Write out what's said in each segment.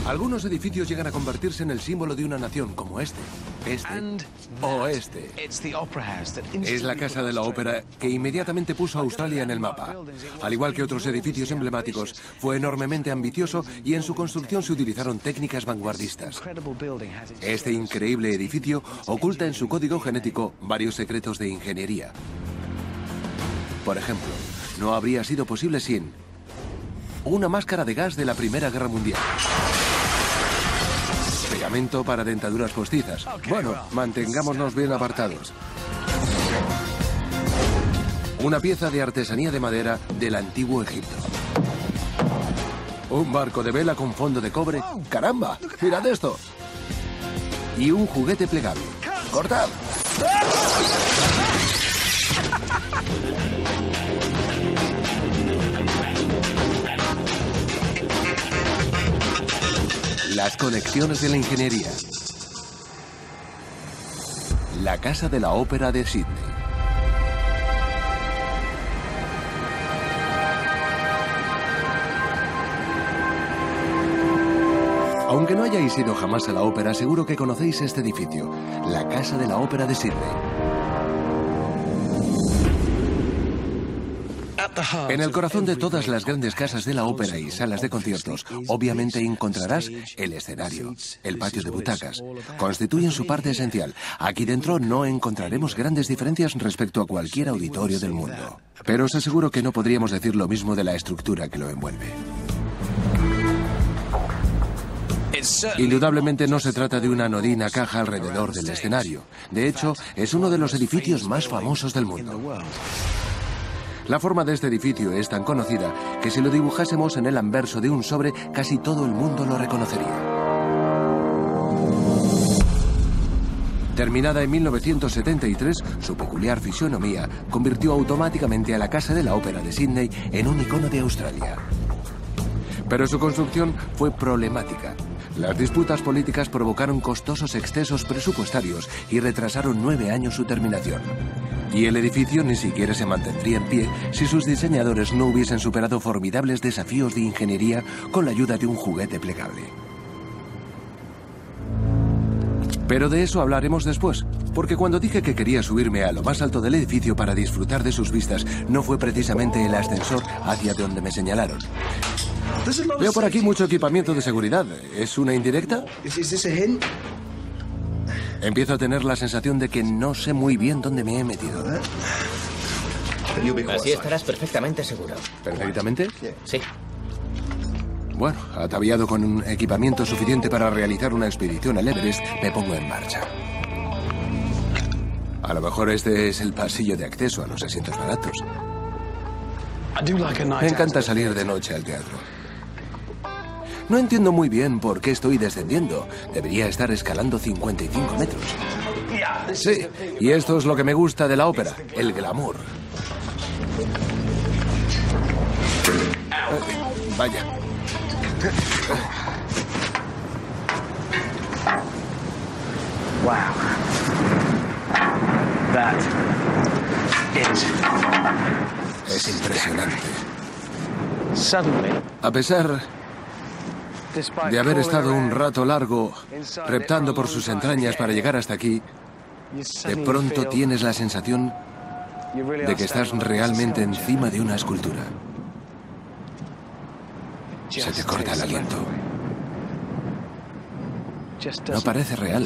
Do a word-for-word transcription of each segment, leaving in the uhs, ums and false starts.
Algunos edificios llegan a convertirse en el símbolo de una nación, como este, este o este. Es la Casa de la Ópera que inmediatamente puso a Australia en el mapa. Al igual que otros edificios emblemáticos, fue enormemente ambicioso y en su construcción se utilizaron técnicas vanguardistas. Este increíble edificio oculta en su código genético varios secretos de ingeniería. Por ejemplo, no habría sido posible sin una máscara de gas de la Primera Guerra Mundial. Pegamento para dentaduras postizas. Bueno, mantengámonos bien apartados. Una pieza de artesanía de madera del antiguo Egipto. Un barco de vela con fondo de cobre. ¡Caramba! ¡Mirad esto! Y un juguete plegable. ¡Cortad! Las conexiones de la ingeniería. La Casa de la Ópera de Sídney. Aunque no hayáis ido jamás a la ópera, seguro que conocéis este edificio, la Casa de la Ópera de Sídney. En el corazón de todas las grandes casas de la ópera y salas de conciertos, obviamente encontrarás el escenario, el patio de butacas. Constituyen su parte esencial. Aquí dentro no encontraremos grandes diferencias respecto a cualquier auditorio del mundo. Pero os aseguro que no podríamos decir lo mismo de la estructura que lo envuelve. Indudablemente no se trata de una anodina caja alrededor del escenario. De hecho, es uno de los edificios más famosos del mundo. La forma de este edificio es tan conocida que si lo dibujásemos en el anverso de un sobre, casi todo el mundo lo reconocería. Terminada en mil novecientos setenta y tres, su peculiar fisonomía convirtió automáticamente a la Casa de la Ópera de Sídney en un icono de Australia. Pero su construcción fue problemática. Las disputas políticas provocaron costosos excesos presupuestarios y retrasaron nueve años su terminación. Y el edificio ni siquiera se mantendría en pie si sus diseñadores no hubiesen superado formidables desafíos de ingeniería con la ayuda de un juguete plegable. Pero de eso hablaremos después, porque cuando dije que quería subirme a lo más alto del edificio para disfrutar de sus vistas, no fue precisamente el ascensor hacia donde me señalaron. Veo por aquí mucho equipamiento de seguridad. ¿Es una indirecta? Empiezo a tener la sensación de que no sé muy bien dónde me he metido. Así estarás perfectamente seguro. ¿Perfectamente? Sí. Bueno, ataviado con un equipamiento suficiente para realizar una expedición al Everest, me pongo en marcha. A lo mejor este es el pasillo de acceso a los asientos baratos. Me encanta salir de noche al teatro. No entiendo muy bien por qué estoy descendiendo. Debería estar escalando cincuenta y cinco metros. Sí, y esto es lo que me gusta de la ópera, el glamour. Eh, vaya. Wow. That is... Es impresionante. Suddenly, A pesar de haber estado un rato largo reptando por sus entrañas para llegar hasta aquí, de pronto tienes la sensación de que estás realmente encima de una escultura. Se te corta el aliento. No parece real.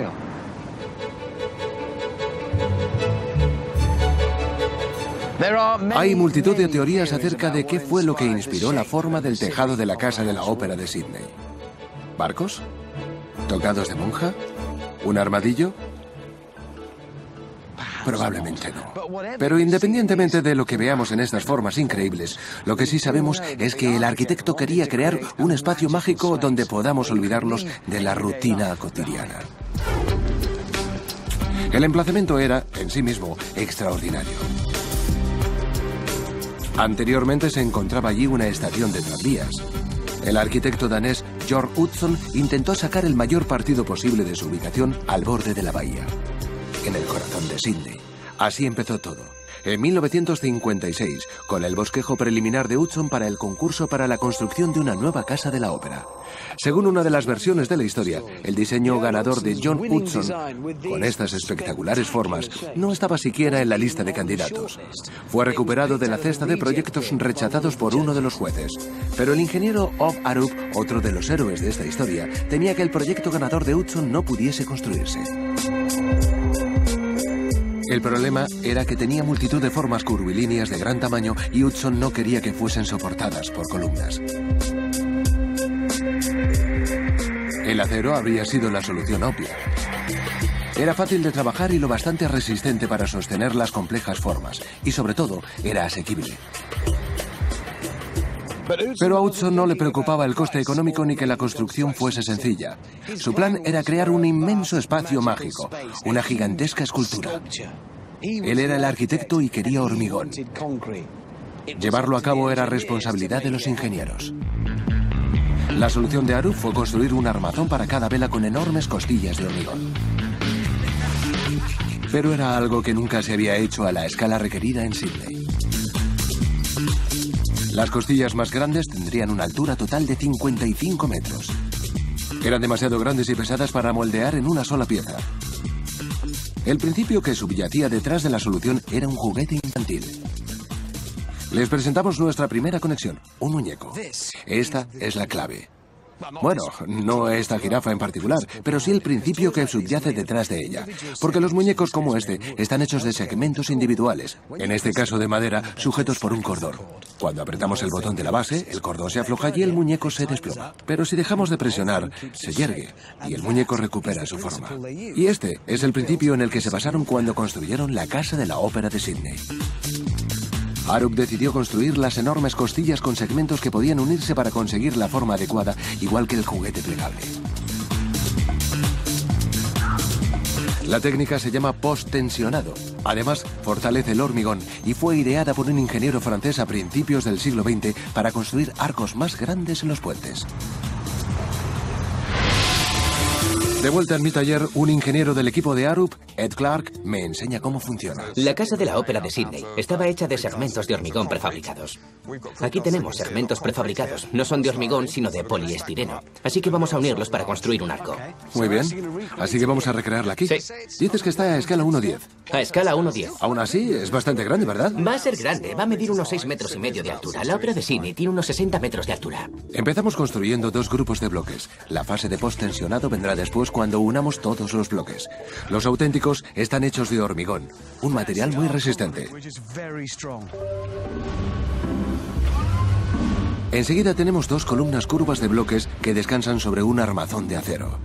Hay multitud de teorías acerca de qué fue lo que inspiró la forma del tejado de la Casa de la Ópera de Sídney. ¿Barcos? ¿Tocados de monja? ¿Un armadillo? Probablemente no. Pero independientemente de lo que veamos en estas formas increíbles, lo que sí sabemos es que el arquitecto quería crear un espacio mágico donde podamos olvidarnos de la rutina cotidiana. El emplazamiento era, en sí mismo, extraordinario. Anteriormente se encontraba allí una estación de tranvías. El arquitecto danés Georg Utzon intentó sacar el mayor partido posible de su ubicación al borde de la bahía, en el corazón de Sídney. Así empezó todo. En mil novecientos cincuenta y seis, con el bosquejo preliminar de Hudson para el concurso para la construcción de una nueva casa de la ópera. Según una de las versiones de la historia, el diseño ganador de John Hudson, con estas espectaculares formas, no estaba siquiera en la lista de candidatos. Fue recuperado de la cesta de proyectos rechazados por uno de los jueces. Pero el ingeniero Ov Arup, otro de los héroes de esta historia, temía que el proyecto ganador de Hudson no pudiese construirse. El problema era que tenía multitud de formas curvilíneas de gran tamaño y Hudson no quería que fuesen soportadas por columnas. El acero habría sido la solución obvia. Era fácil de trabajar y lo bastante resistente para sostener las complejas formas. Y sobre todo, era asequible. Pero a Hudson no le preocupaba el coste económico ni que la construcción fuese sencilla. Su plan era crear un inmenso espacio mágico, una gigantesca escultura. Él era el arquitecto y quería hormigón. Llevarlo a cabo era responsabilidad de los ingenieros. La solución de Arup fue construir un armazón para cada vela con enormes costillas de hormigón. Pero era algo que nunca se había hecho a la escala requerida en Sydney. Las costillas más grandes tendrían una altura total de cincuenta y cinco metros. Eran demasiado grandes y pesadas para moldear en una sola pieza. El principio que subyacía detrás de la solución era un juguete infantil. Les presentamos nuestra primera conexión, un muñeco. Esta es la clave. Bueno, no esta jirafa en particular, pero sí el principio que subyace detrás de ella. Porque los muñecos como este están hechos de segmentos individuales, en este caso de madera, sujetos por un cordón. Cuando apretamos el botón de la base, el cordón se afloja y el muñeco se desploma. Pero si dejamos de presionar, se yergue y el muñeco recupera su forma. Y este es el principio en el que se basaron cuando construyeron la Casa de la Ópera de Sydney. Arup decidió construir las enormes costillas con segmentos que podían unirse para conseguir la forma adecuada, igual que el juguete plegable. La técnica se llama post-tensionado. Además, fortalece el hormigón y fue ideada por un ingeniero francés a principios del siglo veinte para construir arcos más grandes en los puentes. De vuelta en mi taller, un ingeniero del equipo de Arup, Ed Clark, me enseña cómo funciona. La Casa de la Ópera de Sydney estaba hecha de segmentos de hormigón prefabricados. Aquí tenemos segmentos prefabricados. No son de hormigón, sino de poliestireno. Así que vamos a unirlos para construir un arco. Muy bien. Así que vamos a recrearla aquí. Sí. Dices que está a escala uno diez. A escala uno diez. Aún así, es bastante grande, ¿verdad? Va a ser grande. Va a medir unos seis metros y medio de altura. La Ópera de Sydney tiene unos sesenta metros de altura. Empezamos construyendo dos grupos de bloques. La fase de post-tensionado vendrá después cuando unamos todos los bloques. Los auténticos están hechos de hormigón, un material muy resistente. Enseguida tenemos dos columnas curvas de bloques que descansan sobre un armazón de acero.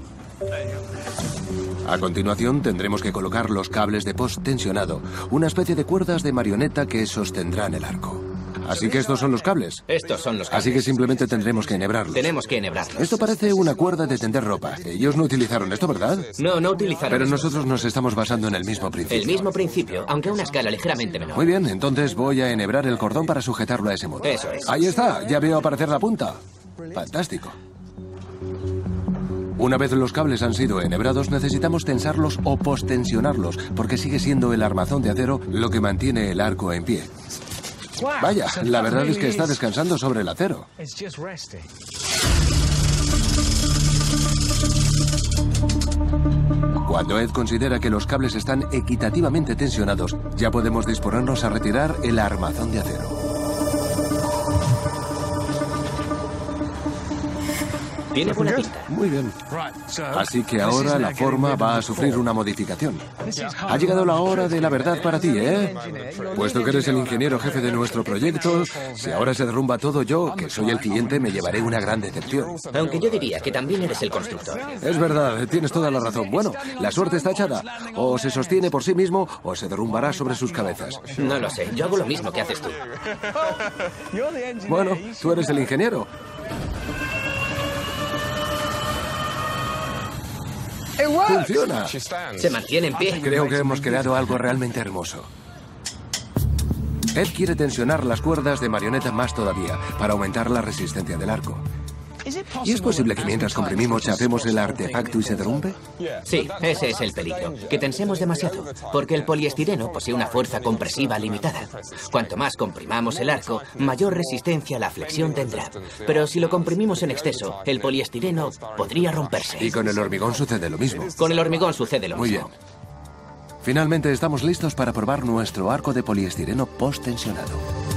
A continuación tendremos que colocar los cables de post-tensionado, una especie de cuerdas de marioneta que sostendrán el arco. Así que estos son los cables. Estos son los cables. Así que simplemente tendremos que enhebrarlos. Tenemos que enhebrarlos. Esto parece una cuerda de tender ropa. Ellos no utilizaron esto, ¿verdad? No, no utilizaron Pero esto. nosotros nos estamos basando en el mismo principio. El mismo principio, aunque a una escala ligeramente menor. Muy bien, entonces voy a enhebrar el cordón para sujetarlo a ese modo. Eso es. Ahí está, ya veo aparecer la punta. Fantástico. Una vez los cables han sido enhebrados, necesitamos tensarlos o postensionarlos, porque sigue siendo el armazón de acero lo que mantiene el arco en pie. Vaya, la verdad es que está descansando sobre el acero. Cuando Ed considera que los cables están equitativamente tensionados, ya podemos disponernos a retirar el armazón de acero. Tiene buena pinta. Muy bien. Así que ahora la forma va a sufrir una modificación. Ha llegado la hora de la verdad para ti, ¿eh? Puesto que eres el ingeniero jefe de nuestro proyecto, si ahora se derrumba todo, yo, que soy el cliente, me llevaré una gran decepción. Aunque yo diría que también eres el constructor. Es verdad, tienes toda la razón. Bueno, la suerte está echada. O se sostiene por sí mismo o se derrumbará sobre sus cabezas. No lo sé, yo hago lo mismo que haces tú. Bueno, tú eres el ingeniero. ¡Funciona! Se mantiene en pie. Creo que hemos creado algo realmente hermoso. Ed quiere tensionar las cuerdas de marioneta más todavía para aumentar la resistencia del arco. ¿Y es posible que mientras comprimimos chapemos el artefacto y se derrumbe? Sí, ese es el peligro, que tensemos demasiado, porque el poliestireno posee una fuerza compresiva limitada. Cuanto más comprimamos el arco, mayor resistencia a la flexión tendrá. Pero si lo comprimimos en exceso, el poliestireno podría romperse. Y con el hormigón sucede lo mismo. Con el hormigón sucede lo Muy mismo. bien. Finalmente estamos listos para probar nuestro arco de poliestireno post-tensionado.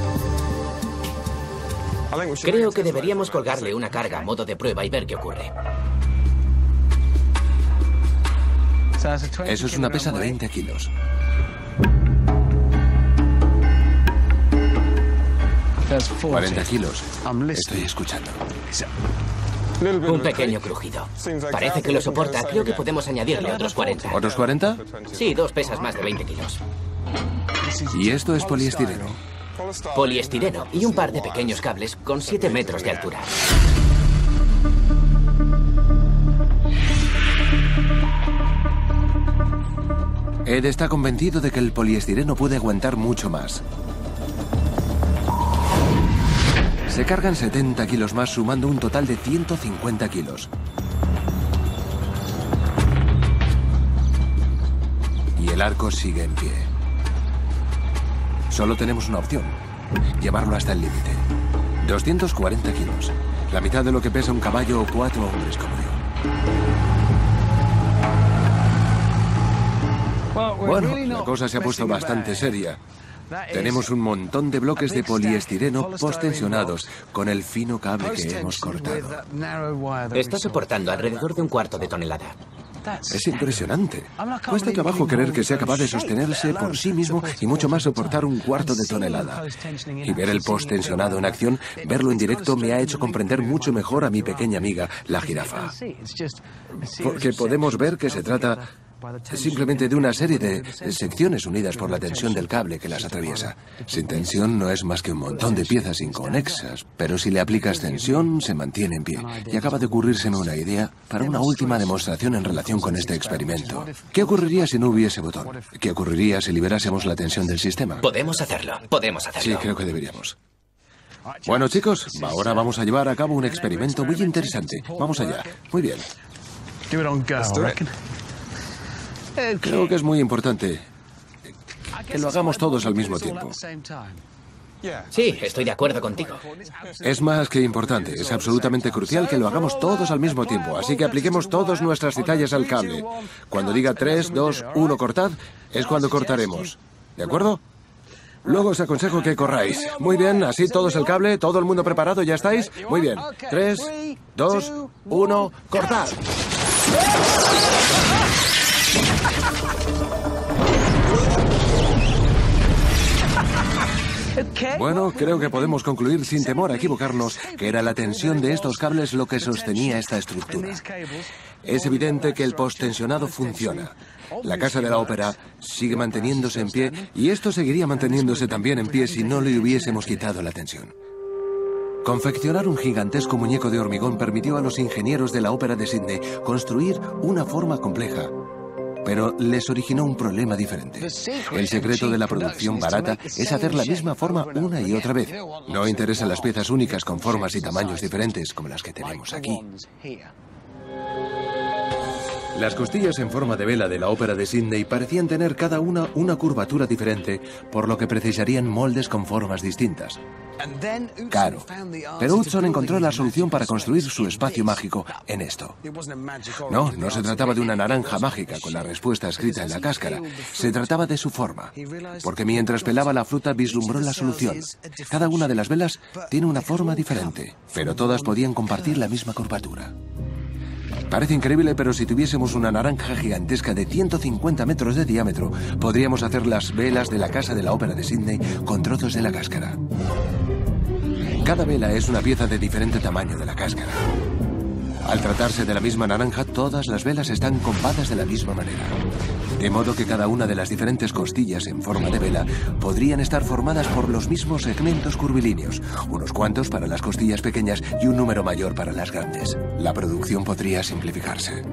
Creo que deberíamos colgarle una carga a modo de prueba y ver qué ocurre. Eso es una pesa de veinte kilos. cuarenta kilos. Estoy escuchando. Un pequeño crujido. Parece que lo soporta. Creo que podemos añadirle otros cuarenta. ¿Otros cuarenta? Sí, dos pesas más de veinte kilos. Y esto es poliestireno. Poliestireno y un par de pequeños cables con siete metros de altura. Ed está convencido de que el poliestireno puede aguantar mucho más. Se cargan setenta kilos más, sumando un total de ciento cincuenta kilos. Y el arco sigue en pie. Solo tenemos una opción: llevarlo hasta el límite. doscientos cuarenta kilos. La mitad de lo que pesa un caballo o cuatro hombres como yo. Bueno, la cosa se ha puesto bastante seria. Tenemos un montón de bloques de poliestireno post-tensionados con el fino cable que hemos cortado. Está soportando alrededor de un cuarto de tonelada. Es impresionante. Cuesta trabajo creer que sea capaz de sostenerse por sí mismo y mucho más soportar un cuarto de tonelada. Y ver el post-tensionado en acción, verlo en directo, me ha hecho comprender mucho mejor a mi pequeña amiga, la jirafa. Porque podemos ver que se trata simplemente de una serie de secciones unidas por la tensión del cable que las atraviesa. Sin tensión no es más que un montón de piezas inconexas, pero si le aplicas tensión se mantiene en pie. Y acaba de ocurrírseme una idea para una última demostración en relación con este experimento. ¿Qué ocurriría si no hubiese botón? ¿Qué ocurriría si liberásemos la tensión del sistema? Podemos hacerlo, podemos hacerlo. Sí, creo que deberíamos. Bueno, chicos, ahora vamos a llevar a cabo un experimento muy interesante. Vamos allá. Muy bien. Creo que es muy importante que lo hagamos todos al mismo tiempo. Sí, estoy de acuerdo contigo. Es más que importante, es absolutamente crucial que lo hagamos todos al mismo tiempo. Así que apliquemos todas nuestras citallas al cable. Cuando diga tres, dos, uno, cortad, es cuando cortaremos. ¿De acuerdo? Luego os aconsejo que corráis. Muy bien, así todos el cable, todo el mundo preparado, ¿ya estáis? Muy bien. tres, dos, uno, cortad. Bueno, creo que podemos concluir sin temor a equivocarnos que era la tensión de estos cables lo que sostenía esta estructura. Es evidente que el post-tensionado funciona. La Casa de la Ópera sigue manteniéndose en pie y esto seguiría manteniéndose también en pie si no le hubiésemos quitado la tensión. Confeccionar un gigantesco muñeco de hormigón permitió a los ingenieros de la Ópera de Sídney construir una forma compleja, pero les originó un problema diferente. El secreto de la producción barata es hacer la misma forma una y otra vez. No interesan las piezas únicas con formas y tamaños diferentes como las que tenemos aquí. Las costillas en forma de vela de la Ópera de Sídney parecían tener cada una una curvatura diferente, por lo que precisarían moldes con formas distintas. Caro. Pero Hudson encontró la solución para construir su espacio mágico en esto. No, no se trataba de una naranja mágica con la respuesta escrita en la cáscara. Se trataba de su forma. Porque mientras pelaba la fruta vislumbró la solución. Cada una de las velas tiene una forma diferente, pero todas podían compartir la misma curvatura. Parece increíble, pero si tuviésemos una naranja gigantesca de ciento cincuenta metros de diámetro, podríamos hacer las velas de la Casa de la Ópera de Sídney con trozos de la cáscara. Cada vela es una pieza de diferente tamaño de la cáscara. Al tratarse de la misma naranja, todas las velas están combadas de la misma manera. De modo que cada una de las diferentes costillas en forma de vela podrían estar formadas por los mismos segmentos curvilíneos, unos cuantos para las costillas pequeñas y un número mayor para las grandes. La producción podría simplificarse.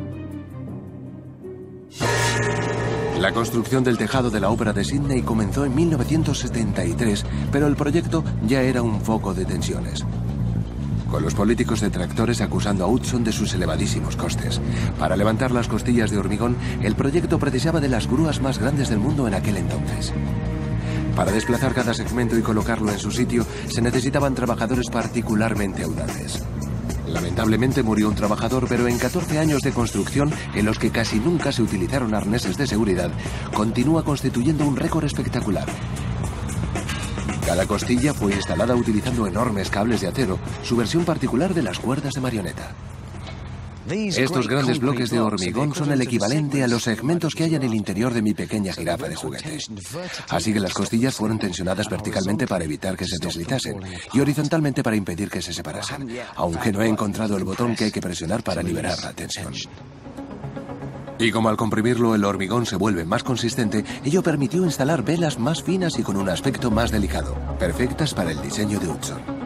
La construcción del tejado de la Ópera de Sídney comenzó en mil novecientos setenta y tres, pero el proyecto ya era un foco de tensiones. con los políticos detractores acusando a Hudson de sus elevadísimos costes. Para levantar las costillas de hormigón, el proyecto precisaba de las grúas más grandes del mundo en aquel entonces. Para desplazar cada segmento y colocarlo en su sitio, se necesitaban trabajadores particularmente audaces. Lamentablemente murió un trabajador, pero en catorce años de construcción, en los que casi nunca se utilizaron arneses de seguridad, continúa constituyendo un récord espectacular. Cada costilla fue instalada utilizando enormes cables de acero, su versión particular de las cuerdas de marioneta. Estos grandes bloques de hormigón son el equivalente a los segmentos que hay en el interior de mi pequeña jirafa de juguete. Así que las costillas fueron tensionadas verticalmente para evitar que se deslizasen y horizontalmente para impedir que se separasen, aunque no he encontrado el botón que hay que presionar para liberar la tensión. Y como al comprimirlo el hormigón se vuelve más consistente, ello permitió instalar velas más finas y con un aspecto más delicado, perfectas para el diseño de Hudson.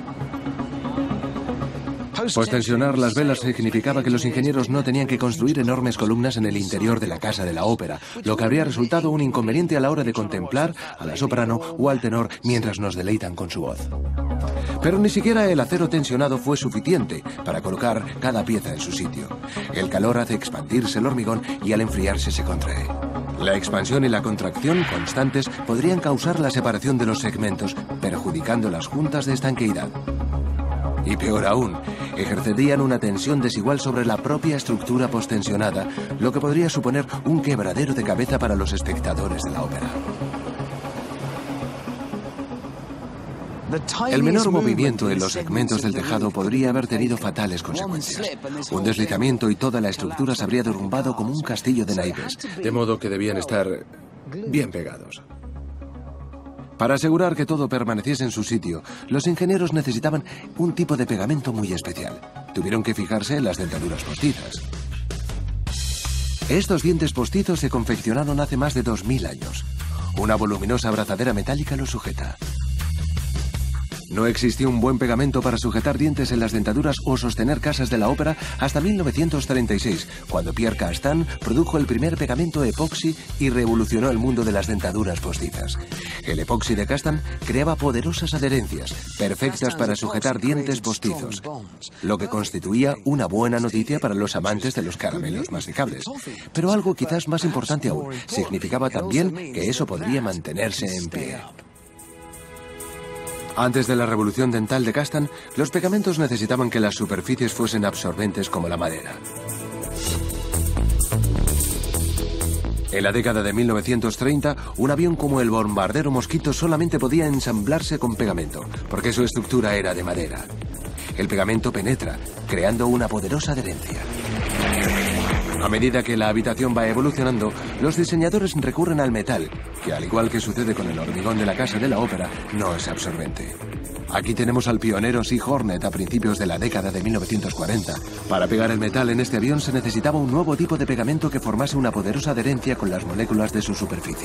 Pues tensionar las velas significaba que los ingenieros no tenían que construir enormes columnas en el interior de la casa de la ópera, lo que habría resultado un inconveniente a la hora de contemplar a la soprano o al tenor mientras nos deleitan con su voz. Pero ni siquiera el acero tensionado fue suficiente para colocar cada pieza en su sitio. El calor hace expandirse el hormigón y al enfriarse se contrae. La expansión y la contracción constantes podrían causar la separación de los segmentos, perjudicando las juntas de estanqueidad. Y peor aún, ejercerían una tensión desigual sobre la propia estructura postensionada, lo que podría suponer un quebradero de cabeza para los espectadores de la ópera. El menor movimiento en los segmentos del tejado podría haber tenido fatales consecuencias. Un deslizamiento y toda la estructura se habría derrumbado como un castillo de naipes, de modo que debían estar bien pegados. Para asegurar que todo permaneciese en su sitio, los ingenieros necesitaban un tipo de pegamento muy especial. Tuvieron que fijarse en las dentaduras postizas. Estos dientes postizos se confeccionaron hace más de dos mil años. Una voluminosa abrazadera metálica los sujeta. No existió un buen pegamento para sujetar dientes en las dentaduras o sostener casas de la ópera hasta mil novecientos treinta y seis, cuando Pierre Castan produjo el primer pegamento epoxi y revolucionó el mundo de las dentaduras postizas. El epoxi de Castan creaba poderosas adherencias, perfectas para sujetar dientes postizos, lo que constituía una buena noticia para los amantes de los caramelos masticables. Pero algo quizás más importante aún, significaba también que eso podría mantenerse en pie. Antes de la revolución dental de Castan, los pegamentos necesitaban que las superficies fuesen absorbentes como la madera. En la década de mil novecientos treinta, un avión como el bombardero Mosquito solamente podía ensamblarse con pegamento, porque su estructura era de madera. El pegamento penetra, creando una poderosa adherencia. A medida que la habitación va evolucionando, los diseñadores recurren al metal, que al igual que sucede con el hormigón de la casa de la ópera, no es absorbente. Aquí tenemos al pionero Sea Hornet a principios de la década de mil novecientos cuarenta. Para pegar el metal en este avión se necesitaba un nuevo tipo de pegamento que formase una poderosa adherencia con las moléculas de su superficie.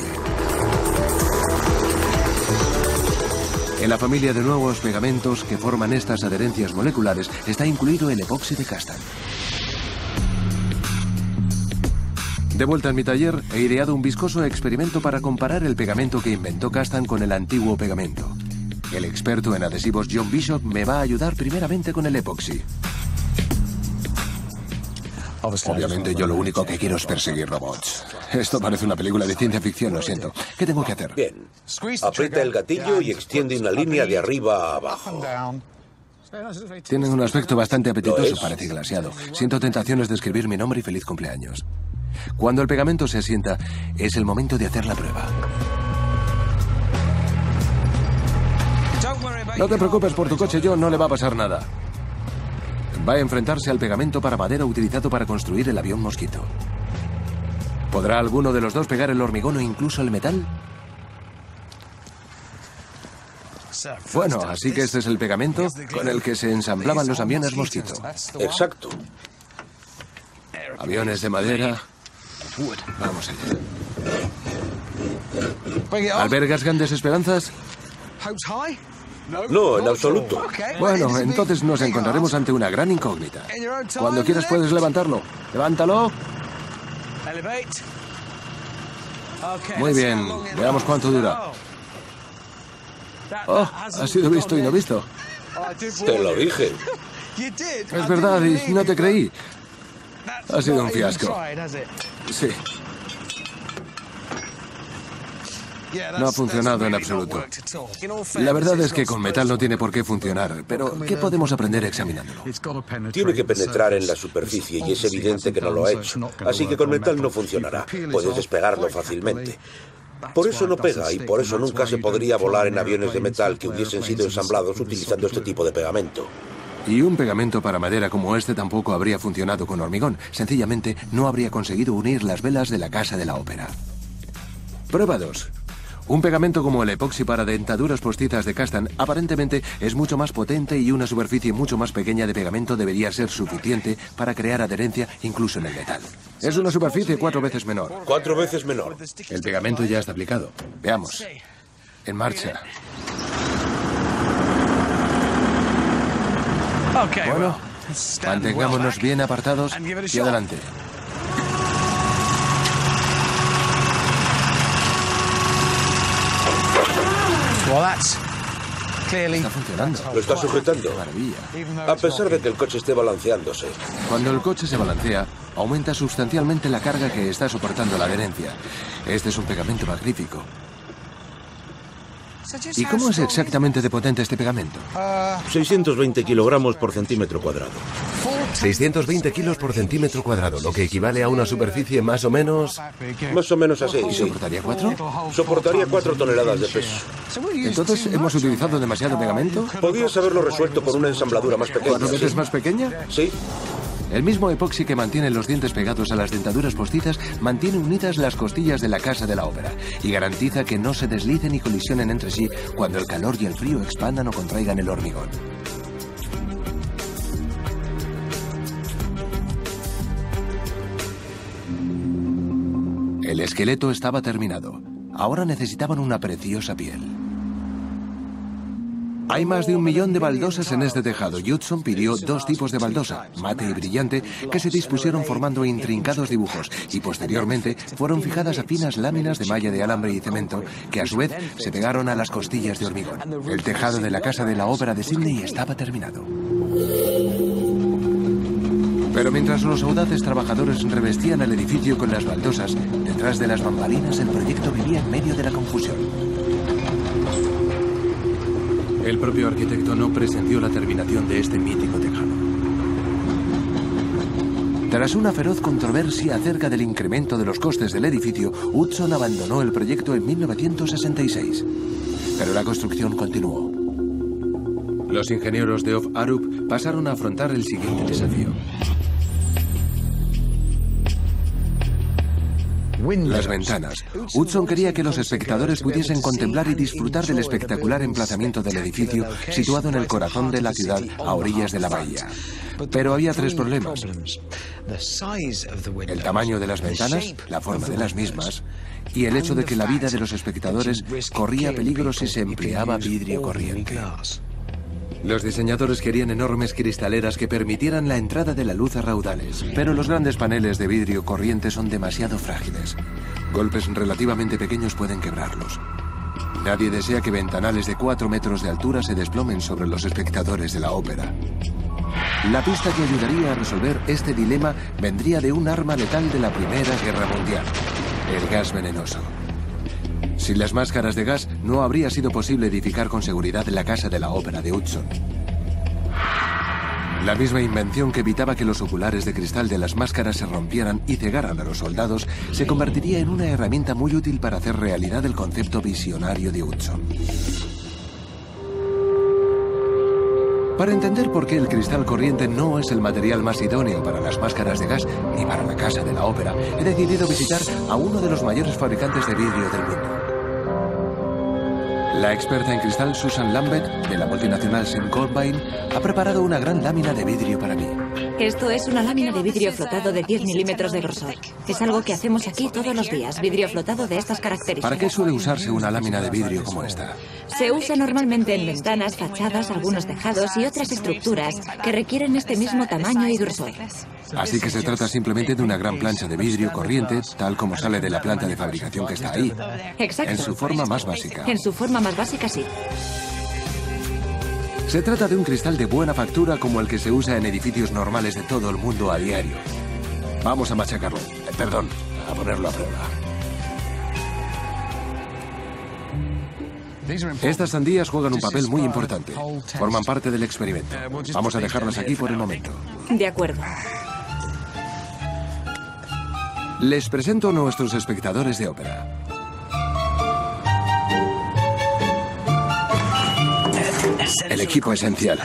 En la familia de nuevos pegamentos que forman estas adherencias moleculares está incluido el epoxi de Castan. De vuelta en mi taller, he ideado un viscoso experimento para comparar el pegamento que inventó Castan con el antiguo pegamento. El experto en adhesivos John Bishop me va a ayudar primeramente con el epoxi. Obviamente yo lo único que quiero es perseguir robots. Esto parece una película de ciencia ficción, lo siento. ¿Qué tengo que hacer? Bien. Aprieta el gatillo y extiende una línea de arriba a abajo. Tienen un aspecto bastante apetitoso, parece glaseado. Siento tentaciones de escribir mi nombre y feliz cumpleaños. Cuando el pegamento se asienta, es el momento de hacer la prueba. No te preocupes por tu coche, John, no le va a pasar nada. Va a enfrentarse al pegamento para madera utilizado para construir el avión Mosquito. ¿Podrá alguno de los dos pegar el hormigón o incluso el metal? Bueno, así que este es el pegamento con el que se ensamblaban los aviones Mosquito. Exacto. Aviones de madera. Vamos allá. ¿Albergas grandes esperanzas? No, en absoluto. Bueno, entonces nos encontraremos ante una gran incógnita. Cuando quieras puedes levantarlo. ¡Levántalo! Muy bien, veamos cuánto dura. Oh, ha sido visto y no visto. Te lo dije. Es verdad, y no te creí. Ha sido un fiasco. Sí. No ha funcionado en absoluto. La verdad es que con metal no tiene por qué funcionar, pero ¿qué podemos aprender examinándolo? Tiene que penetrar en la superficie y es evidente que no lo ha hecho. Así que con metal no funcionará. Puedes despegarlo fácilmente. Por eso no pega y por eso nunca se podría volar en aviones de metal que hubiesen sido ensamblados utilizando este tipo de pegamento. Y un pegamento para madera como este tampoco habría funcionado con hormigón. Sencillamente no habría conseguido unir las velas de la Casa de la Ópera. Prueba dos. Un pegamento como el epoxi para dentaduras postizas de Castan aparentemente es mucho más potente y una superficie mucho más pequeña de pegamento debería ser suficiente para crear adherencia incluso en el metal. Es una superficie cuatro veces menor. Cuatro veces menor. El pegamento ya está aplicado. Veamos. En marcha. Bueno, mantengámonos bien apartados y adelante. Está funcionando. Lo está sujetando. Maravilla. A pesar de que el coche esté balanceándose. Cuando el coche se balancea, aumenta sustancialmente la carga que está soportando la adherencia. Este es un pegamento magnífico. ¿Y cómo es exactamente de potente este pegamento? seiscientos veinte kilogramos por centímetro cuadrado. seiscientos veinte kilos por centímetro cuadrado, lo que equivale a una superficie más o menos... Más o menos así, sí. ¿Soportaría cuatro? Soportaría cuatro toneladas de peso. Entonces, ¿hemos utilizado demasiado pegamento? Podrías haberlo resuelto con una ensambladura más pequeña. ¿Cuatro veces sí. más pequeña? Sí. El mismo epoxi que mantiene los dientes pegados a las dentaduras postizas mantiene unidas las costillas de la Casa de la Ópera y garantiza que no se deslicen y colisionen entre sí cuando el calor y el frío expandan o contraigan el hormigón. El esqueleto estaba terminado. Ahora necesitaban una preciosa piel. Hay más de un millón de baldosas en este tejado. Hudson pidió dos tipos de baldosa, mate y brillante, que se dispusieron formando intrincados dibujos y posteriormente fueron fijadas a finas láminas de malla de alambre y cemento que a su vez se pegaron a las costillas de hormigón. El tejado de la Casa de la Ópera de Sydney estaba terminado. Pero mientras los audaces trabajadores revestían el edificio con las baldosas, detrás de las bambalinas el proyecto vivía en medio de la confusión. El propio arquitecto no presenció la terminación de este mítico tejado. Tras una feroz controversia acerca del incremento de los costes del edificio, Hudson abandonó el proyecto en mil novecientos sesenta y seis. Pero la construcción continuó. Los ingenieros de Off Arup pasaron a afrontar el siguiente desafío. Las ventanas. Hudson quería que los espectadores pudiesen contemplar y disfrutar del espectacular emplazamiento del edificio situado en el corazón de la ciudad a orillas de la bahía. Pero había tres problemas. El tamaño de las ventanas, la forma de las mismas y el hecho de que la vida de los espectadores corría peligro si se empleaba vidrio corriente. Los diseñadores querían enormes cristaleras que permitieran la entrada de la luz a raudales, pero los grandes paneles de vidrio corriente son demasiado frágiles. Golpes relativamente pequeños pueden quebrarlos. Nadie desea que ventanales de cuatro metros de altura se desplomen sobre los espectadores de la ópera. La pista que ayudaría a resolver este dilema vendría de un arma letal de la Primera Guerra Mundial, el gas venenoso. Sin las máscaras de gas, no habría sido posible edificar con seguridad la Casa de la Ópera de Hudson. La misma invención que evitaba que los oculares de cristal de las máscaras se rompieran y cegaran a los soldados, se convertiría en una herramienta muy útil para hacer realidad el concepto visionario de Hudson. Para entender por qué el cristal corriente no es el material más idóneo para las máscaras de gas ni para la Casa de la Ópera, he decidido visitar a uno de los mayores fabricantes de vidrio del mundo. La experta en cristal Susan Lambert, de la multinacional Saint-Gobain, ha preparado una gran lámina de vidrio para mí. Esto es una lámina de vidrio flotado de diez milímetros de grosor. Es algo que hacemos aquí todos los días, vidrio flotado de estas características. ¿Para qué suele usarse una lámina de vidrio como esta? Se usa normalmente en ventanas, fachadas, algunos tejados y otras estructuras que requieren este mismo tamaño y grosor. Así que se trata simplemente de una gran plancha de vidrio corriente, tal como sale de la planta de fabricación que está ahí. Exacto. En su forma más básica. En su forma más básica, sí. Se trata de un cristal de buena factura como el que se usa en edificios normales de todo el mundo a diario. Vamos a machacarlo. Eh, perdón, a ponerlo a prueba. Estas sandías juegan un papel muy importante. Forman parte del experimento. Vamos a dejarlas aquí por el momento. De acuerdo. Les presento a nuestros espectadores de ópera. El equipo esencial.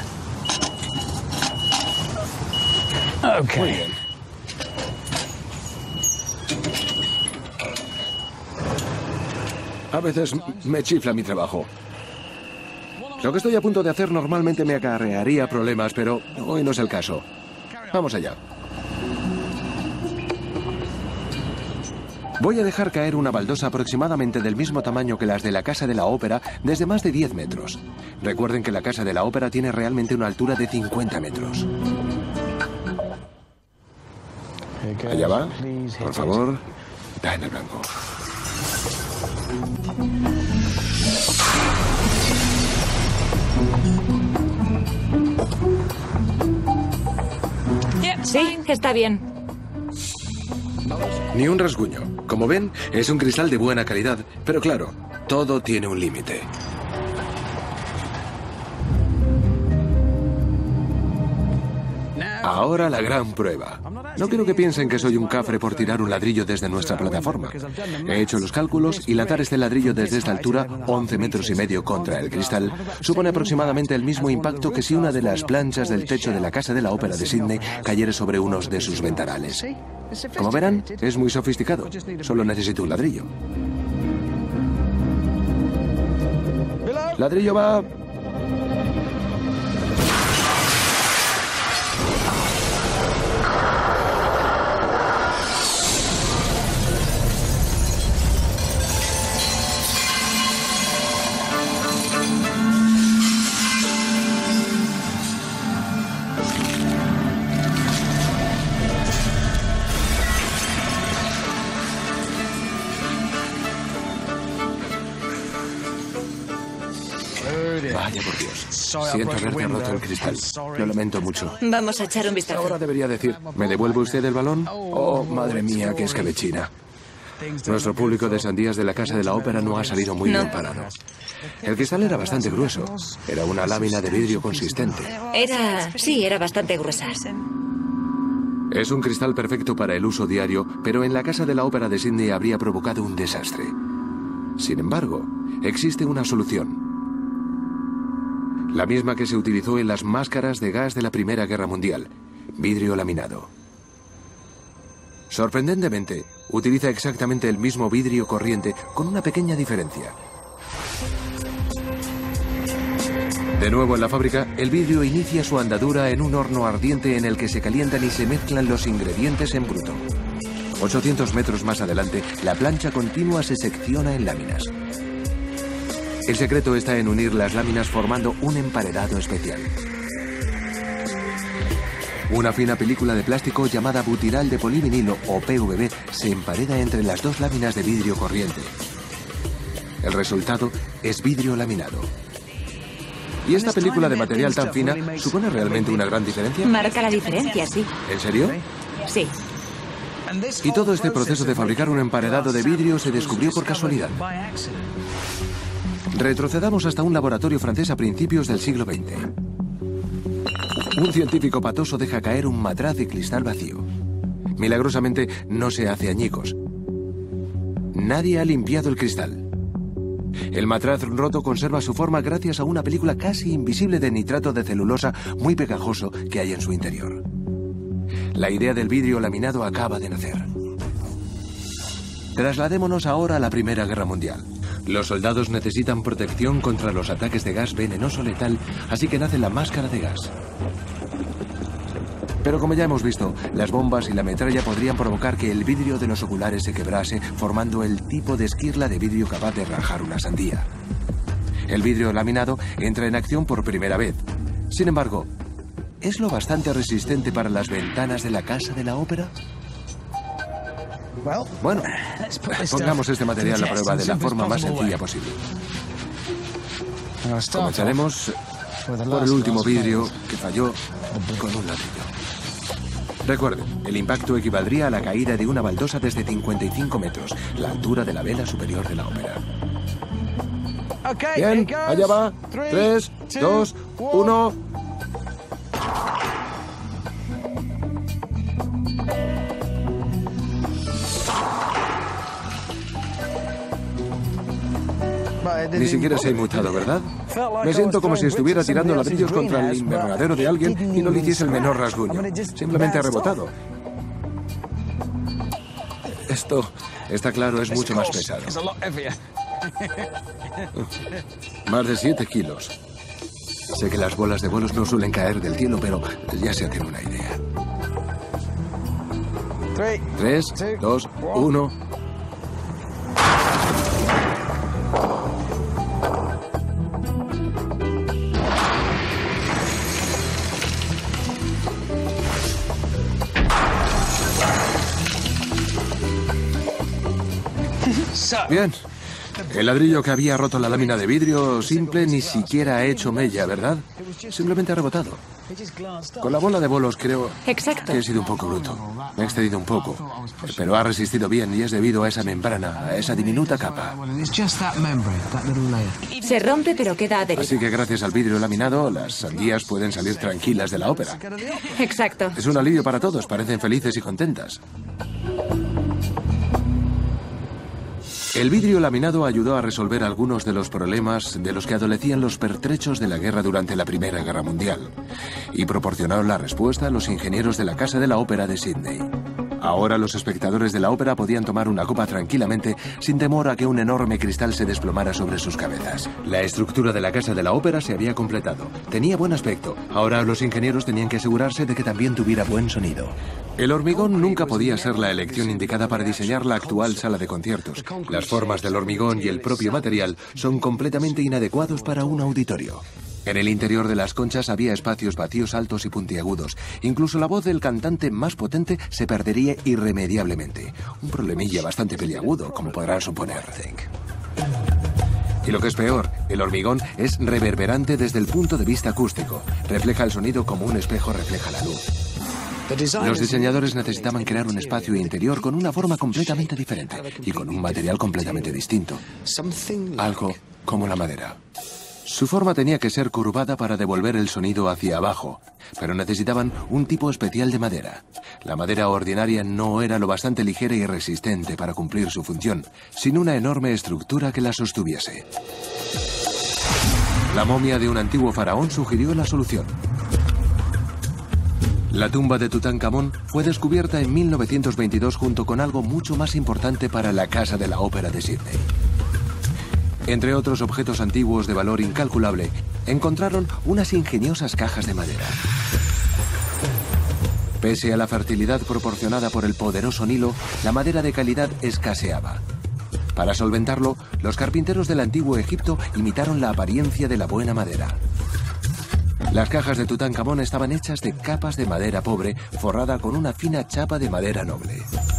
Muy bien. A veces me chifla mi trabajo. Lo que estoy a punto de hacer normalmente me acarrearía problemas, pero hoy no es el caso. Vamos allá. Voy a dejar caer una baldosa aproximadamente del mismo tamaño que las de la Casa de la Ópera desde más de diez metros. Recuerden que la Casa de la Ópera tiene realmente una altura de cincuenta metros. Allá va. Por favor, da en el blanco. Sí, está bien. Ni un rasguño. Como ven, es un cristal de buena calidad, pero claro, todo tiene un límite. Ahora la gran prueba. No quiero que piensen que soy un cafre por tirar un ladrillo desde nuestra plataforma. He hecho los cálculos y lanzar este ladrillo desde esta altura, once metros y medio contra el cristal, supone aproximadamente el mismo impacto que si una de las planchas del techo de la Casa de la Ópera de Sídney cayera sobre unos de sus ventanales. Como verán, es muy sofisticado. Solo necesito un ladrillo. Ladrillo va... Vaya por Dios. Siento haberte roto el cristal. Lo lamento mucho. Vamos a echar un vistazo. Ahora debería decir, ¿me devuelve usted el balón? Oh, madre mía, qué escabechina. Nuestro público de sandías de la Casa de la Ópera no ha salido muy No. bien parado. El cristal era bastante grueso. Era una lámina de vidrio consistente. Era... sí, era bastante gruesa. Es un cristal perfecto para el uso diario, pero en la Casa de la Ópera de Sídney habría provocado un desastre. Sin embargo, existe una solución. La misma que se utilizó en las máscaras de gas de la Primera Guerra Mundial. Vidrio laminado. Sorprendentemente, utiliza exactamente el mismo vidrio corriente, con una pequeña diferencia. De nuevo en la fábrica, el vidrio inicia su andadura en un horno ardiente en el que se calientan y se mezclan los ingredientes en bruto. ochocientos metros más adelante, la plancha continua se secciona en láminas. El secreto está en unir las láminas formando un emparedado especial. Una fina película de plástico llamada butiral de polivinilo o P V B se empareda entre las dos láminas de vidrio corriente. El resultado es vidrio laminado. ¿Y esta película de material tan fina supone realmente una gran diferencia? Marca la diferencia, sí. ¿En serio? Sí. Y todo este proceso de fabricar un emparedado de vidrio se descubrió por casualidad. Retrocedamos hasta un laboratorio francés a principios del siglo veinte. Un científico patoso deja caer un matraz de cristal vacío. Milagrosamente no se hace añicos. Nadie ha limpiado el cristal. El matraz roto conserva su forma gracias a una película casi invisible de nitrato de celulosa muy pegajoso que hay en su interior. La idea del vidrio laminado acaba de nacer. Trasladémonos ahora a la Primera Guerra Mundial. Los soldados necesitan protección contra los ataques de gas venenoso letal, así que nace la máscara de gas. Pero como ya hemos visto, las bombas y la metralla podrían provocar que el vidrio de los oculares se quebrase, formando el tipo de esquirla de vidrio capaz de rajar una sandía. El vidrio laminado entra en acción por primera vez. Sin embargo, ¿es lo bastante resistente para las ventanas de la Casa de la Ópera? Bueno, pongamos este material a prueba de la forma más sencilla posible. Comenzaremos por el último vidrio que falló con un ladrillo. Recuerden, el impacto equivaldría a la caída de una baldosa desde cincuenta y cinco metros, la altura de la vela superior de la ópera. Bien, allá va. Tres, dos, uno. Ni siquiera se ha inmutado, ¿verdad? Me siento como si estuviera tirando ladrillos contra el invernadero de alguien y no le hiciese el menor rasguño. Simplemente ha rebotado. Esto, está claro, es mucho más pesado. Más de siete kilos. Sé que las bolas de bolos no suelen caer del cielo, pero ya se hacen una idea. Tres, dos, uno. Bien. El ladrillo que había roto la lámina de vidrio simple ni siquiera ha hecho mella, ¿verdad? Simplemente ha rebotado. Con la bola de bolos creo Exacto. que he sido un poco bruto. Me he excedido un poco. Pero ha resistido bien y es debido a esa membrana, a esa diminuta capa. Se rompe pero queda adherido. Así que gracias al vidrio laminado, las sandías pueden salir tranquilas de la ópera. Exacto. Es un alivio para todos, parecen felices y contentas. El vidrio laminado ayudó a resolver algunos de los problemas de los que adolecían los pertrechos de la guerra durante la Primera Guerra Mundial y proporcionaron la respuesta a los ingenieros de la Casa de la Ópera de Sídney. Ahora los espectadores de la ópera podían tomar una copa tranquilamente sin temor a que un enorme cristal se desplomara sobre sus cabezas. La estructura de la Casa de la Ópera se había completado. Tenía buen aspecto. Ahora los ingenieros tenían que asegurarse de que también tuviera buen sonido. El hormigón nunca podía ser la elección indicada para diseñar la actual sala de conciertos. Las formas del hormigón y el propio material son completamente inadecuados para un auditorio. En el interior de las conchas había espacios vacíos altos y puntiagudos. Incluso la voz del cantante más potente se perdería irremediablemente. Un problemilla bastante peliagudo, como podrán suponer. Y lo que es peor, el hormigón es reverberante desde el punto de vista acústico. Refleja el sonido como un espejo refleja la luz. Los diseñadores necesitaban crear un espacio interior con una forma completamente diferente y con un material completamente distinto. Algo como la madera. Su forma tenía que ser curvada para devolver el sonido hacia abajo, pero necesitaban un tipo especial de madera. La madera ordinaria no era lo bastante ligera y resistente para cumplir su función, sin una enorme estructura que la sostuviese. La momia de un antiguo faraón sugirió la solución. La tumba de Tutankamón fue descubierta en mil novecientos veintidós junto con algo mucho más importante para la Casa de la Ópera de Sídney. Entre otros objetos antiguos de valor incalculable, encontraron unas ingeniosas cajas de madera. Pese a la fertilidad proporcionada por el poderoso Nilo, la madera de calidad escaseaba. Para solventarlo, los carpinteros del antiguo Egipto imitaron la apariencia de la buena madera. Las cajas de Tutankamón estaban hechas de capas de madera pobre, forrada con una fina chapa de madera noble.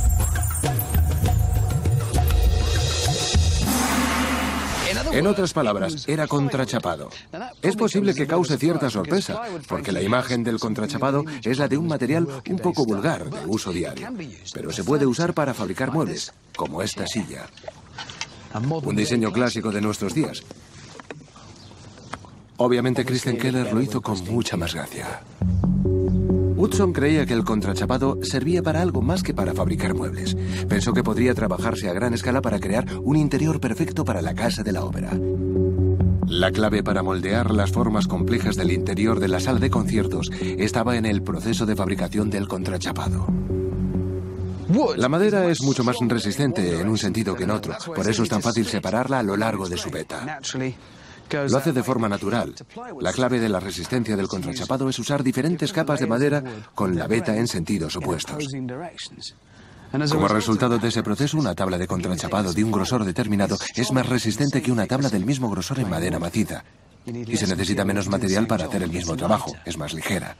En otras palabras, era contrachapado. Es posible que cause cierta sorpresa, porque la imagen del contrachapado es la de un material un poco vulgar de uso diario, pero se puede usar para fabricar muebles, como esta silla. Un diseño clásico de nuestros días. Obviamente Kristen Keller lo hizo con mucha más gracia. Hudson creía que el contrachapado servía para algo más que para fabricar muebles. Pensó que podría trabajarse a gran escala para crear un interior perfecto para la Casa de la Ópera. La clave para moldear las formas complejas del interior de la sala de conciertos estaba en el proceso de fabricación del contrachapado. La madera es mucho más resistente en un sentido que en otro, por eso es tan fácil separarla a lo largo de su veta. Lo hace de forma natural. La clave de la resistencia del contrachapado es usar diferentes capas de madera con la veta en sentidos opuestos. Como resultado de ese proceso, una tabla de contrachapado de un grosor determinado es más resistente que una tabla del mismo grosor en madera maciza. Y se necesita menos material para hacer el mismo trabajo. Es más ligera.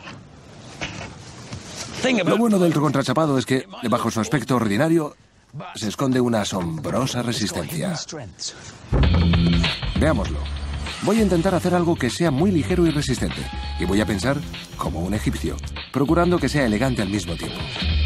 Lo bueno del contrachapado es que, bajo su aspecto ordinario, se esconde una asombrosa resistencia. Veámoslo. Voy a intentar hacer algo que sea muy ligero y resistente. Y voy a pensar como un egipcio, procurando que sea elegante al mismo tiempo.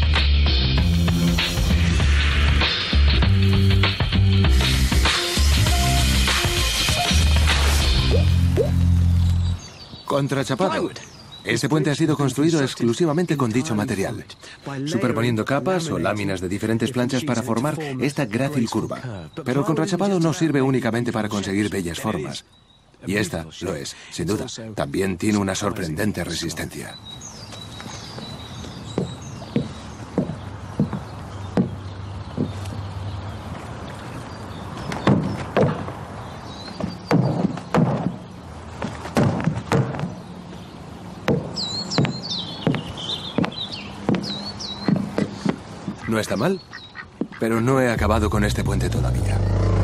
Contrachapado. Este puente ha sido construido exclusivamente con dicho material, superponiendo capas o láminas de diferentes planchas para formar esta grácil curva. Pero el contrachapado no sirve únicamente para conseguir bellas formas. Y esta lo es, sin duda. También tiene una sorprendente resistencia. No está mal, pero no he acabado con este puente todavía.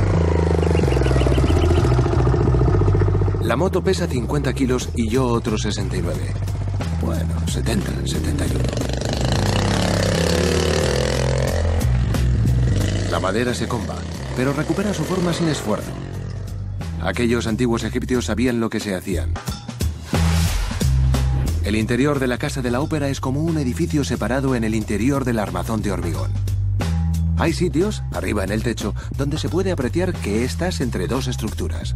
La moto pesa cincuenta kilos y yo otros sesenta y nueve. Bueno, setenta, setenta y uno. La madera se comba, pero recupera su forma sin esfuerzo. Aquellos antiguos egipcios sabían lo que se hacían. El interior de la Casa de la Ópera es como un edificio separado en el interior del armazón de hormigón. Hay sitios, arriba en el techo, donde se puede apreciar que estás entre dos estructuras.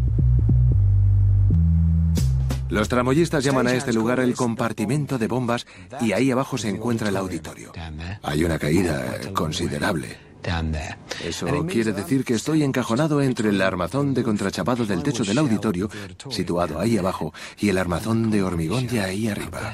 Los tramoyistas llaman a este lugar el compartimento de bombas y ahí abajo se encuentra el auditorio. Hay una caída considerable. Eso quiere decir que estoy encajonado entre el armazón de contrachapado del techo del auditorio, situado ahí abajo, y el armazón de hormigón de ahí arriba.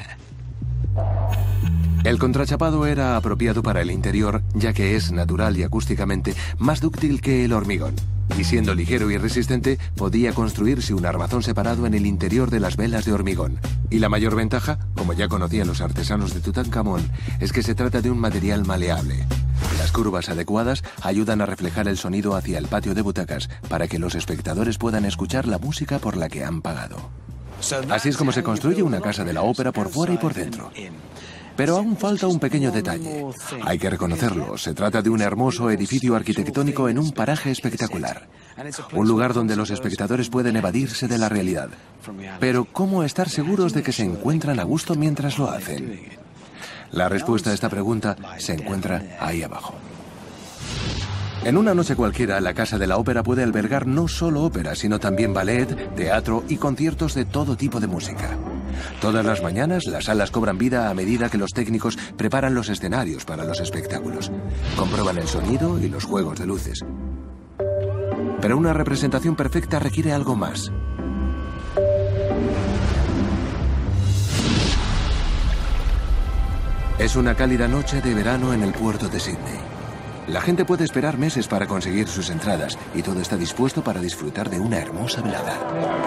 El contrachapado era apropiado para el interior, ya que es natural y acústicamente más dúctil que el hormigón. Y siendo ligero y resistente, podía construirse un armazón separado en el interior de las velas de hormigón. Y la mayor ventaja, como ya conocían los artesanos de Tutankamón, es que se trata de un material maleable. Las curvas adecuadas ayudan a reflejar el sonido hacia el patio de butacas para que los espectadores puedan escuchar la música por la que han pagado. Así es como se construye una casa de la ópera por fuera y por dentro. Pero aún falta un pequeño detalle. Hay que reconocerlo, se trata de un hermoso edificio arquitectónico en un paraje espectacular. Un lugar donde los espectadores pueden evadirse de la realidad. Pero ¿cómo estar seguros de que se encuentran a gusto mientras lo hacen? La respuesta a esta pregunta se encuentra ahí abajo. En una noche cualquiera, la Casa de la Ópera puede albergar no solo ópera, sino también ballet, teatro y conciertos de todo tipo de música. Todas las mañanas, las salas cobran vida a medida que los técnicos preparan los escenarios para los espectáculos. Comprueban el sonido y los juegos de luces. Pero una representación perfecta requiere algo más. Es una cálida noche de verano en el puerto de Sídney. La gente puede esperar meses para conseguir sus entradas y todo está dispuesto para disfrutar de una hermosa velada.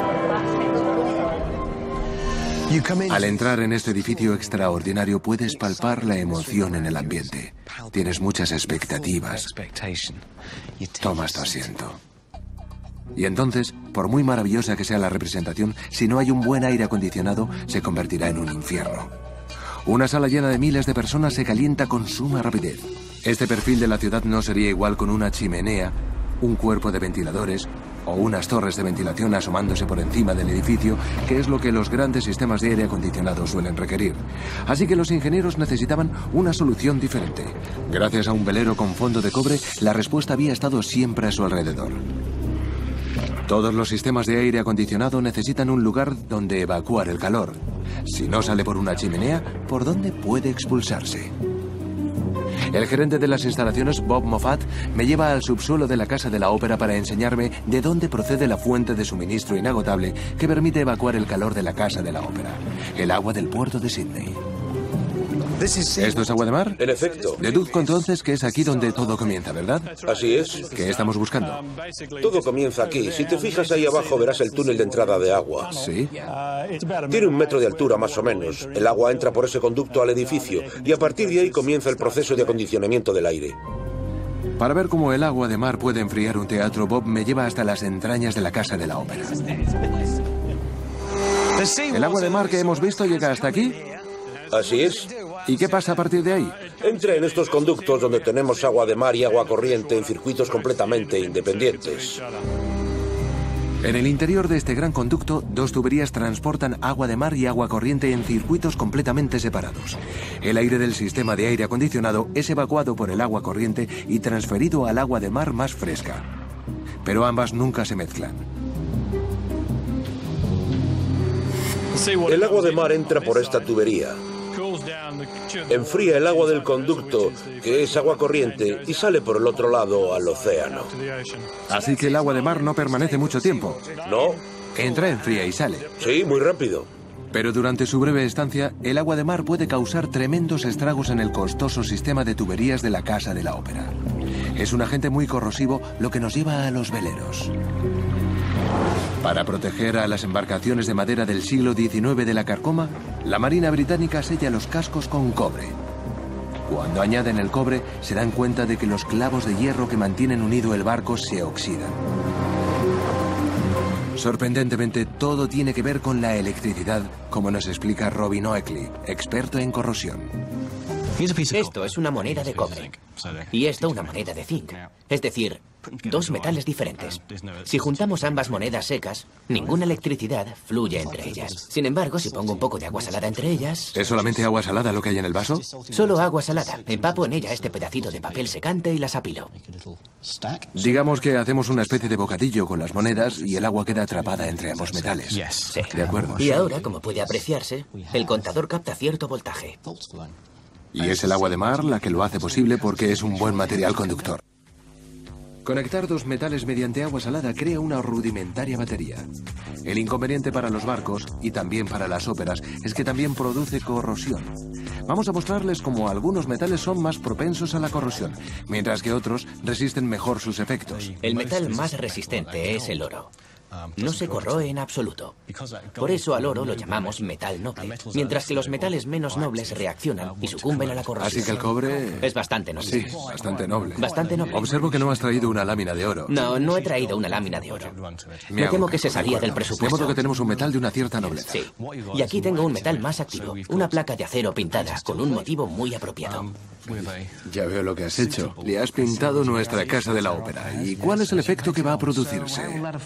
Al entrar en este edificio extraordinario puedes palpar la emoción en el ambiente. Tienes muchas expectativas. Tomas tu asiento. Y entonces, por muy maravillosa que sea la representación, si no hay un buen aire acondicionado, se convertirá en un infierno. Una sala llena de miles de personas se calienta con suma rapidez. Este perfil de la ciudad no sería igual con una chimenea, un cuerpo de ventiladores o unas torres de ventilación asomándose por encima del edificio, que es lo que los grandes sistemas de aire acondicionado suelen requerir. Así que los ingenieros necesitaban una solución diferente. Gracias a un velero con fondo de cobre, la respuesta había estado siempre a su alrededor. Todos los sistemas de aire acondicionado necesitan un lugar donde evacuar el calor. Si no sale por una chimenea, ¿por dónde puede expulsarse? El gerente de las instalaciones, Bob Moffat, me lleva al subsuelo de la Casa de la Ópera para enseñarme de dónde procede la fuente de suministro inagotable que permite evacuar el calor de la Casa de la Ópera, el agua del puerto de Sídney. ¿Esto es agua de mar? En efecto. Deduzco entonces que es aquí donde todo comienza, ¿verdad? Así es. ¿Qué estamos buscando? Todo comienza aquí. Si te fijas ahí abajo verás el túnel de entrada de agua. Sí. Tiene un metro de altura más o menos. El agua entra por ese conducto al edificio y a partir de ahí comienza el proceso de acondicionamiento del aire. Para ver cómo el agua de mar puede enfriar un teatro, Bob me lleva hasta las entrañas de la Casa de la Ópera. ¿El agua de mar que hemos visto llega hasta aquí? Así es. ¿Y qué pasa a partir de ahí? Entra en estos conductos donde tenemos agua de mar y agua corriente en circuitos completamente independientes. En el interior de este gran conducto, dos tuberías transportan agua de mar y agua corriente en circuitos completamente separados. El aire del sistema de aire acondicionado es evacuado por el agua corriente y transferido al agua de mar más fresca. Pero ambas nunca se mezclan. El agua de mar entra por esta tubería. Enfría el agua del conducto, que es agua corriente, y sale por el otro lado al océano. Así que el agua de mar no permanece mucho tiempo. ¿No? Entra, enfría y sale. Sí, muy rápido. Pero durante su breve estancia, el agua de mar puede causar tremendos estragos en el costoso sistema de tuberías de la Casa de la Ópera. Es un agente muy corrosivo, lo que nos lleva a los veleros. Para proteger a las embarcaciones de madera del siglo diecinueve de la carcoma, la Marina Británica sella los cascos con cobre. Cuando añaden el cobre, se dan cuenta de que los clavos de hierro que mantienen unido el barco se oxidan. Sorprendentemente, todo tiene que ver con la electricidad, como nos explica Robin Oakley, experto en corrosión. Esto es una moneda de cobre y esto una moneda de zinc. Es decir, dos metales diferentes. Si juntamos ambas monedas secas, ninguna electricidad fluye entre ellas. Sin embargo, si pongo un poco de agua salada entre ellas... ¿Es solamente agua salada lo que hay en el vaso? Solo agua salada. Empapo en ella este pedacito de papel secante y las apilo. Digamos que hacemos una especie de bocadillo con las monedas y el agua queda atrapada entre ambos metales. Sí. De acuerdo. Y ahora, como puede apreciarse, el contador capta cierto voltaje. Y es el agua de mar la que lo hace posible porque es un buen material conductor. Conectar dos metales mediante agua salada crea una rudimentaria batería. El inconveniente para los barcos, y también para las óperas, es que también produce corrosión. Vamos a mostrarles cómo algunos metales son más propensos a la corrosión, mientras que otros resisten mejor sus efectos. El metal más resistente es el oro. No se corroe en absoluto. Por eso al oro lo llamamos metal noble, mientras que los metales menos nobles reaccionan y sucumben a la corrosión. Así que el cobre... Es bastante noble. Sí, bastante noble. Bastante noble. Observo que no has traído una lámina de oro. No, no he traído una lámina de oro. Me temo que se salía del presupuesto. De modo que tenemos un metal de una cierta nobleza. Sí. Y aquí tengo un metal más activo, una placa de acero pintada con un motivo muy apropiado. Ya veo lo que has hecho. Le has pintado nuestra Casa de la Ópera. ¿Y cuál es el efecto que va a producirse?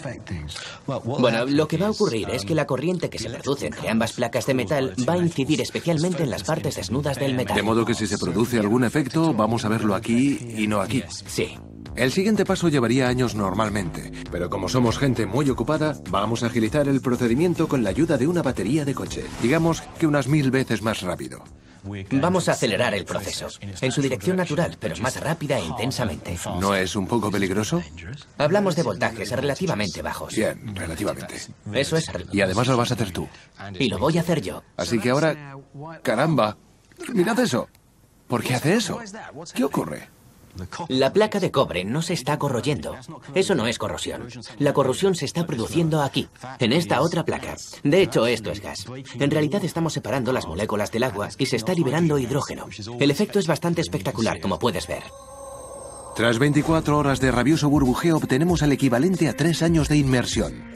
Bueno, lo que va a ocurrir es que la corriente que se produce entre ambas placas de metal va a incidir especialmente en las partes desnudas del metal. De modo que si se produce algún efecto, vamos a verlo aquí y no aquí. Sí. El siguiente paso llevaría años normalmente, pero como somos gente muy ocupada, vamos a agilizar el procedimiento con la ayuda de una batería de coche. Digamos que unas mil veces más rápido. Vamos a acelerar el proceso, en su dirección natural, pero más rápida e intensamente. ¿No es un poco peligroso? Hablamos de voltajes relativamente bajos. Bien, relativamente. Eso es. Y además lo vas a hacer tú. Y lo voy a hacer yo. Así que ahora... ¡Caramba! ¡Mirad eso! ¿Por qué hace eso? ¿Qué ocurre? La placa de cobre no se está corroyendo. Eso no es corrosión. La corrosión se está produciendo aquí, en esta otra placa. De hecho, esto es gas. En realidad estamos separando las moléculas del agua y se está liberando hidrógeno. El efecto es bastante espectacular, como puedes ver. Tras veinticuatro horas de rabioso burbujeo, obtenemos el equivalente a tres años de inmersión.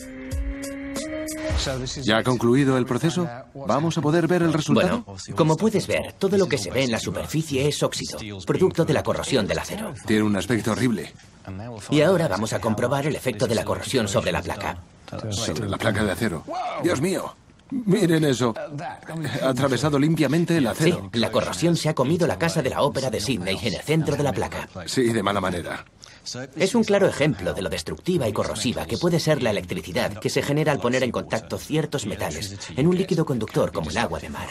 ¿Ya ha concluido el proceso? ¿Vamos a poder ver el resultado? Bueno, como puedes ver, todo lo que se ve en la superficie es óxido, producto de la corrosión del acero. Tiene un aspecto horrible. Y ahora vamos a comprobar el efecto de la corrosión sobre la placa. Sobre la placa de acero. ¡Dios mío! Miren eso. Ha atravesado limpiamente el acero. Sí, la corrosión se ha comido la Casa de la Ópera de Sydney en el centro de la placa. Sí, de mala manera. Es un claro ejemplo de lo destructiva y corrosiva que puede ser la electricidad que se genera al poner en contacto ciertos metales en un líquido conductor como el agua de mar.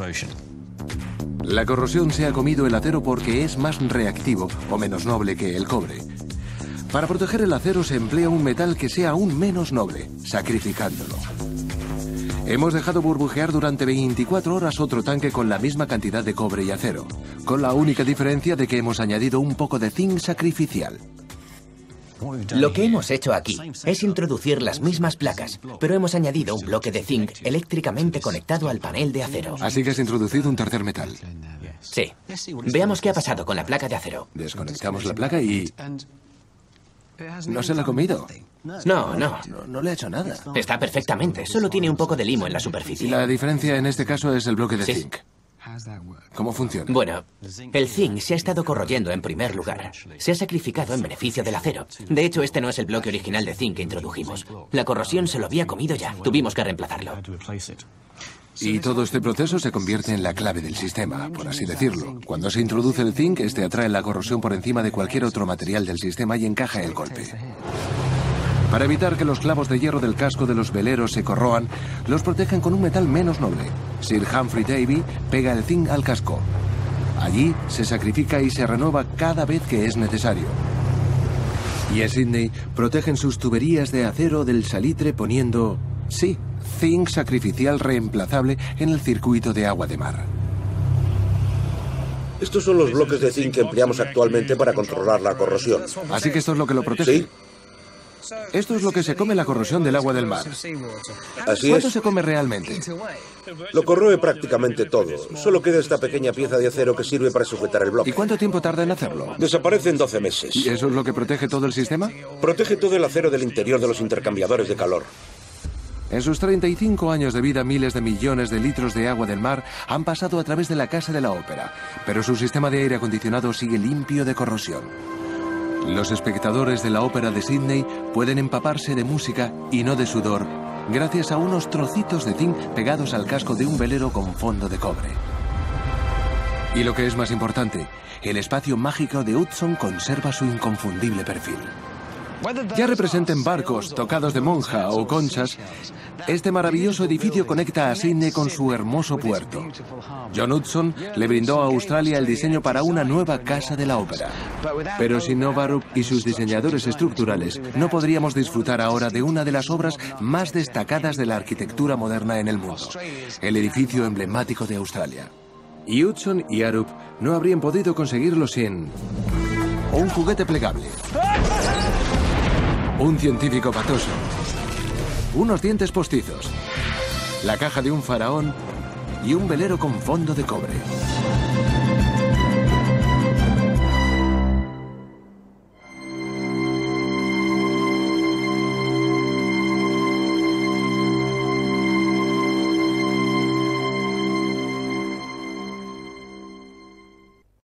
La corrosión se ha comido el acero porque es más reactivo o menos noble que el cobre. Para proteger el acero se emplea un metal que sea aún menos noble, sacrificándolo. Hemos dejado burbujear durante veinticuatro horas otro tanque con la misma cantidad de cobre y acero, con la única diferencia de que hemos añadido un poco de zinc sacrificial. Lo que hemos hecho aquí es introducir las mismas placas, pero hemos añadido un bloque de zinc eléctricamente conectado al panel de acero. Así que has introducido un tercer metal. Sí. Veamos qué ha pasado con la placa de acero. Desconectamos la placa y... ¿No se la ha comido? No, no. No, no le ha hecho nada. Está perfectamente. Solo tiene un poco de limo en la Y superficie. la diferencia en este caso es el bloque de Sí. zinc. ¿Cómo funciona? Bueno, el zinc se ha estado corroyendo en primer lugar. Se ha sacrificado en beneficio del acero. De hecho, este no es el bloque original de zinc que introdujimos. La corrosión se lo había comido ya. Tuvimos que reemplazarlo. Y todo este proceso se convierte en la clave del sistema, por así decirlo. Cuando se introduce el zinc, este atrae la corrosión por encima de cualquier otro material del sistema y encaja el golpe. Para evitar que los clavos de hierro del casco de los veleros se corroan, los protegen con un metal menos noble. Sir Humphrey Davy pega el zinc al casco. Allí se sacrifica y se renueva cada vez que es necesario. Y en Sydney protegen sus tuberías de acero del salitre poniendo, sí, zinc sacrificial reemplazable en el circuito de agua de mar. Estos son los bloques de zinc que empleamos actualmente para controlar la corrosión. Así que esto es lo que lo protege. Sí. Esto es lo que se come la corrosión del agua del mar. Así ¿Cuánto es. se come realmente? Lo corroe prácticamente todo. Solo queda esta pequeña pieza de acero que sirve para sujetar el ¿Y bloque. cuánto tiempo tarda en hacerlo? Desaparece en doce meses. ¿Y eso es lo que protege todo el sistema? Protege todo el acero del interior de los intercambiadores de calor. En sus treinta y cinco años de vida, miles de millones de litros de agua del mar han pasado a través de la Casa de la Ópera, pero su sistema de aire acondicionado sigue limpio de corrosión. Los espectadores de la Ópera de Sydney pueden empaparse de música y no de sudor, gracias a unos trocitos de zinc pegados al casco de un velero con fondo de cobre. Y lo que es más importante, el espacio mágico de Hudson conserva su inconfundible perfil. Ya representen barcos, tocados de monja o conchas, este maravilloso edificio conecta a Sydney con su hermoso puerto. John Hudson le brindó a Australia el diseño para una nueva casa de la ópera. Pero sin Novarup y sus diseñadores estructurales, no podríamos disfrutar ahora de una de las obras más destacadas de la arquitectura moderna en el mundo, el edificio emblemático de Australia. Y Hudson y Arup no habrían podido conseguirlo sin un juguete plegable, un científico patoso, unos dientes postizos, la caja de un faraón y un velero con fondo de cobre.